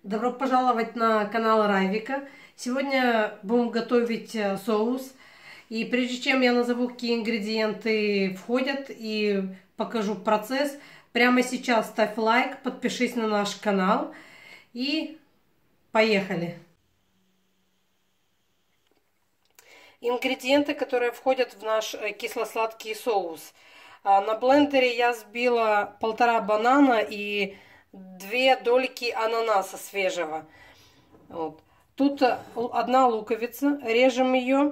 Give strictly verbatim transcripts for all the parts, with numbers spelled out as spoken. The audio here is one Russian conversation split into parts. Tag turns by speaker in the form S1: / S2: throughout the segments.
S1: Добро пожаловать на канал Райвика. Сегодня будем готовить соус. И прежде чем я назову, какие ингредиенты входят и покажу процесс, прямо сейчас ставь лайк, подпишись на наш канал и поехали. Ингредиенты, которые входят в наш кисло-сладкий соус. На блендере я взбила полтора банана и две дольки ананаса свежего. Вот. Тут одна луковица, режем ее,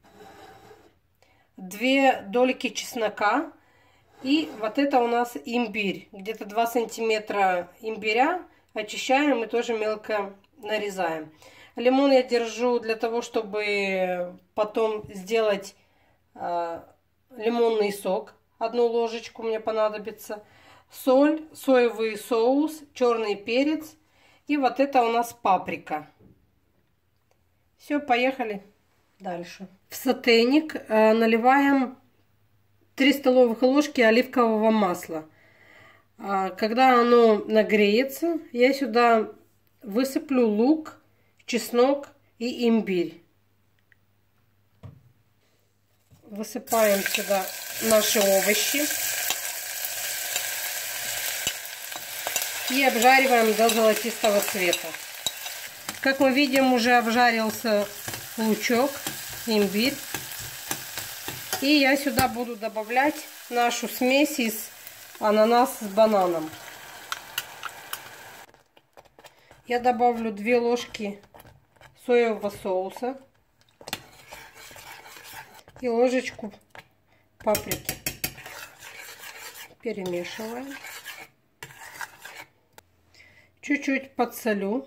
S1: две дольки чеснока и вот это у нас имбирь, где-то два сантиметра имбиря, очищаем и тоже мелко нарезаем. Лимон я держу для того, чтобы потом сделать э, лимонный сок, одну ложечку мне понадобится. Соль, соевый соус, черный перец и вот это у нас паприка. Все, поехали дальше. В сотейник э, наливаем три столовых ложки оливкового масла. А, когда оно нагреется, я сюда высыплю лук, чеснок и имбирь. Высыпаем сюда наши овощи. И обжариваем до золотистого цвета. Как мы видим, уже обжарился лучок, имбирь. И я сюда буду добавлять нашу смесь из ананаса с бананом. Я добавлю две ложки соевого соуса и ложечку паприки. Перемешиваем. Чуть-чуть подсолю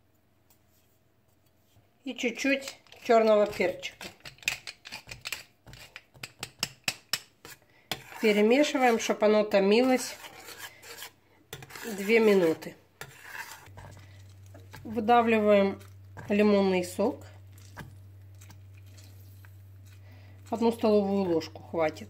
S1: и чуть-чуть черного перчика. Перемешиваем, чтобы оно томилось две минуты. Выдавливаем лимонный сок. Одну столовую ложку хватит.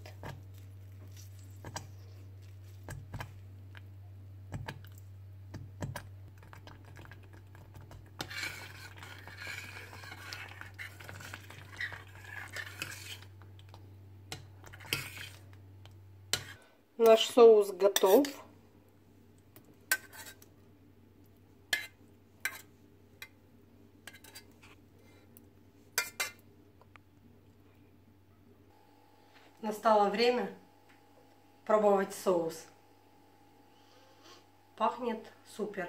S1: Наш соус готов. Настало время пробовать соус. Пахнет супер.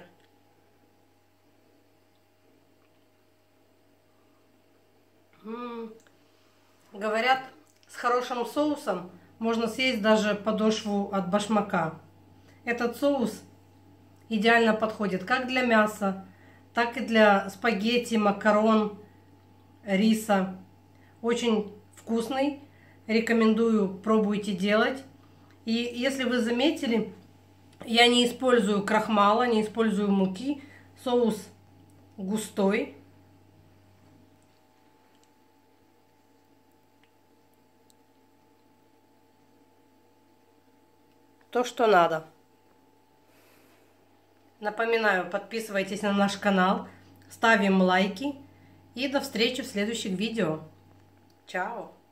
S1: М-м-м. Говорят, с хорошим соусом можно съесть даже подошву от башмака. Этот соус идеально подходит как для мяса, так и для спагетти, макарон, риса. Очень вкусный. Рекомендую, пробуйте делать. И если вы заметили, я не использую крахмала, не использую муки. Соус густой. То, что надо. Напоминаю, подписывайтесь на наш канал, ставим лайки и до встречи в следующих видео. Чао!